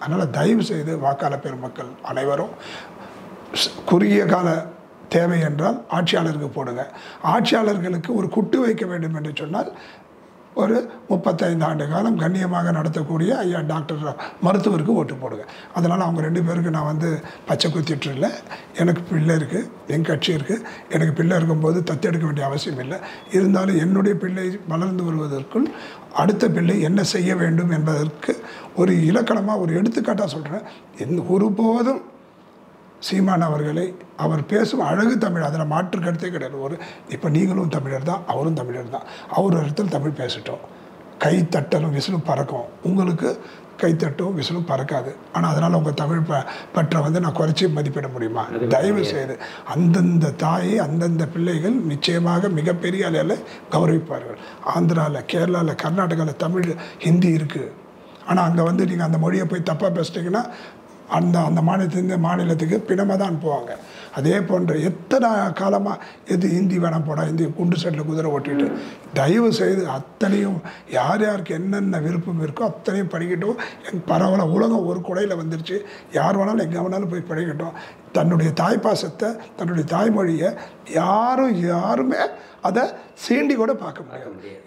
அதனால் தயவு செய்து வாக்காளர் பெருமக்கள் அனைவரும் குறுகிய கால தேவை என்றால் ஆட்சியாளருக்கு போடுங்க. ஆட்சியாளர்களுக்கு ஒரு குட்டு வைக்க வேண்டும் என்று சொன்னால் ஒரு 35 ஆண்டு காலம் கண்ணியமாக நடத்தக்கூடிய ஐயா டாக்டர் மருத்துவருக்கு ஓட்டு போடுங்க. அதனால் அவங்க 2 பேருக்கு நான் பச்சை குத்திட்டு இல்லை. எனக்கு பிள்ளை இருக்குது, என் கட்சி இருக்குது. எனக்கு பிள்ளை இருக்கும்போது தத்தெடுக்க வேண்டிய அவசியம் இல்லை. இருந்தாலும் என்னுடைய பிள்ளை வளர்ந்து வருவதற்குள் அடுத்த பிள்ளை என்ன செய்ய வேண்டும் என்பதற்கு ஒரு இலக்கணமாக ஒரு எடுத்துக்காட்டாக சொல்கிறேன். ஒருபோதும் சீமான் அவர்களை அவர் பேசும் அழகு தமிழ், அதில் மாற்று கருத்தே கிடையாது. இப்போ நீங்களும் தமிழர் தான், அவரும் தமிழர் தான். அவர் இடத்துல தமிழ் பேசட்டும். கை தட்டலும் விசிலும் பறக்கும், உங்களுக்கு கைத்தட்டும் விசிலும் பறக்காது. ஆனால் அதனால் உங்கள் தமிழ் பற்றை நான் குறைச்சி மதிப்பிட முடியுமா? தயவு செய்து அந்தந்த தாயை அந்தந்த பிள்ளைகள் நிச்சயமாக மிகப்பெரிய அளவில் கௌரவிப்பார்கள். ஆந்திராவில், கேரளாவில், கர்நாடகாவில் தமிழ் ஹிந்தி இருக்குது. ஆனால் அங்கே நீங்கள் அந்த மொழியை போய் தப்பாக பேசிட்டிங்கன்னா அந்த மாநிலத்துக்கு பிணமாக தான் அனுப்புவாங்க. அதே போன்ற எத்தனை காலமாக ஹிந்தி வேணாம் போட, ஹிந்தி குண்டு சட்டில் குதிரை ஓட்டிட்டு, தயவு செய்து அத்தனையும் யார் யாருக்கு என்னென்ன விருப்பம் இருக்கோ அத்தனையும் படிக்கட்டும். பரவாயில்ல, உலகம் ஒரு குடையில் வந்துருச்சு. யார் வேணாலும் எங்கே வேணாலும் போய் படிக்கட்டும். தன்னுடைய தாய்ப்பாசத்தை, தன்னுடைய தாய்மொழியை யாருமே அதை சீண்டி கூட பார்க்க முடியாது.